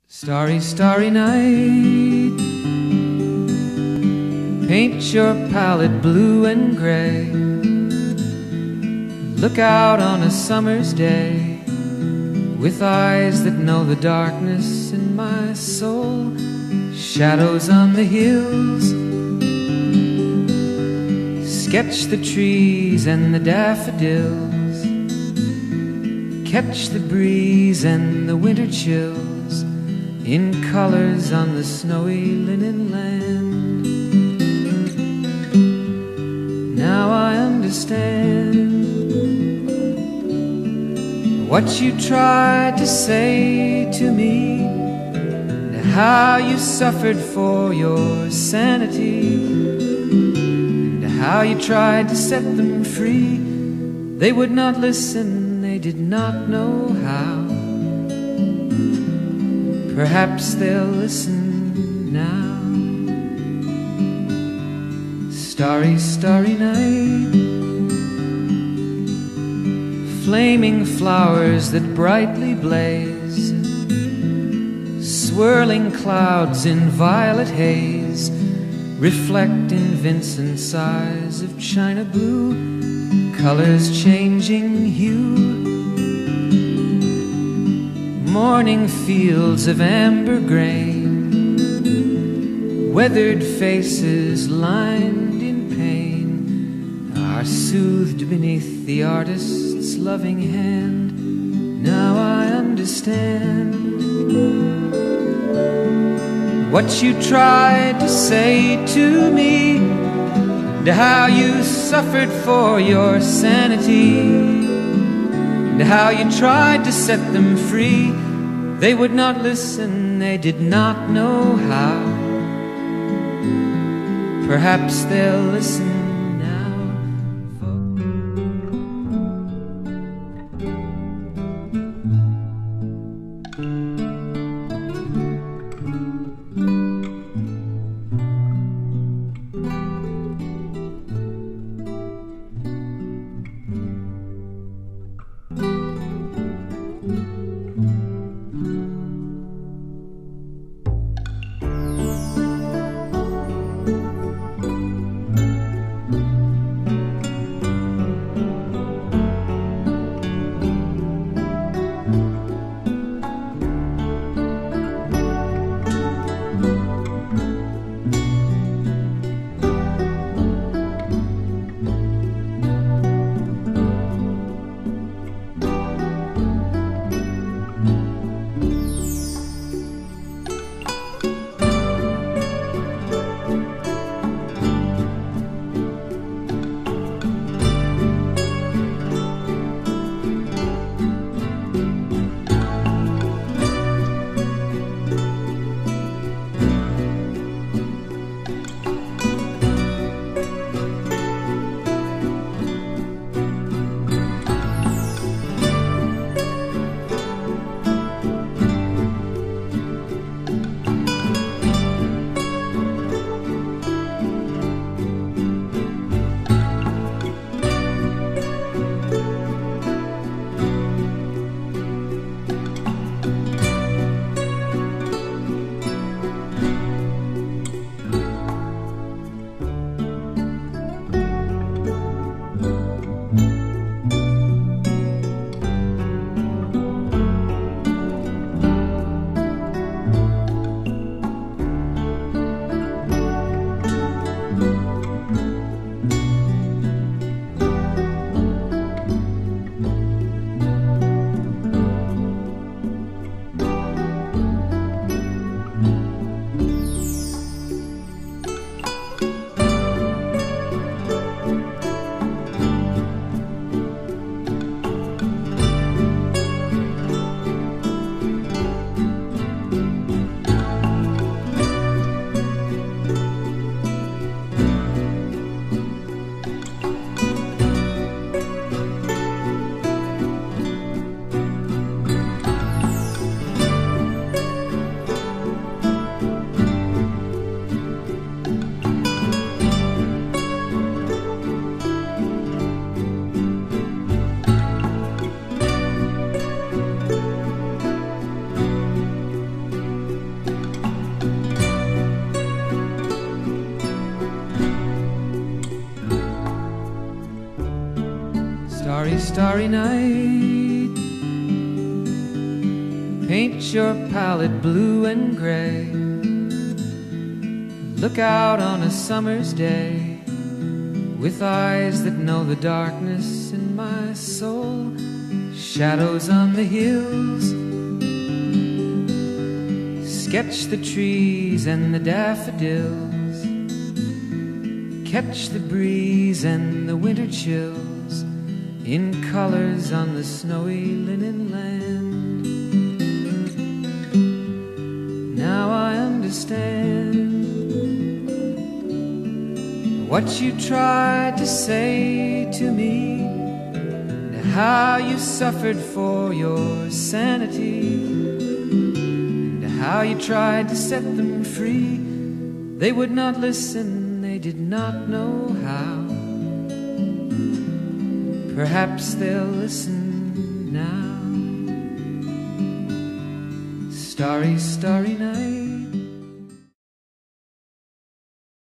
Starry, starry night, paint your palette blue and gray. Look out on a summer's day with eyes that know the darkness in my soul. Shadows on the hills, sketch the trees and the daffodils, catch the breeze and the winter chills in colors on the snowy linen land. Now I understand what you tried to say to me, and how you suffered for your sanity, and how you tried to set them free. They would not listen, they did not know how. Perhaps they'll listen now. Starry, starry night, flaming flowers that brightly blaze, swirling clouds in violet haze, reflect in Vincent's eyes of china blue, colors changing hue. Morning fields of amber grain, weathered faces lined in pain, are soothed beneath the artist's loving hand. Now I understand what you tried to say to me, and how you suffered for your sanity, and how you tried to set them free. They would not listen, they did not know how. Perhaps they'll listen now. starry night. Paint your palette blue and gray. Look out on a summer's day with eyes that know the darkness in my soul. Shadows on the hills, sketch the trees and the daffodils, catch the breeze and the winter chills in colors on the snowy linen land. Now I understand what you tried to say to me, and how you suffered for your sanity, and how you tried to set them free. They would not listen, they did not know how. Perhaps they'll listen now. Starry, starry night.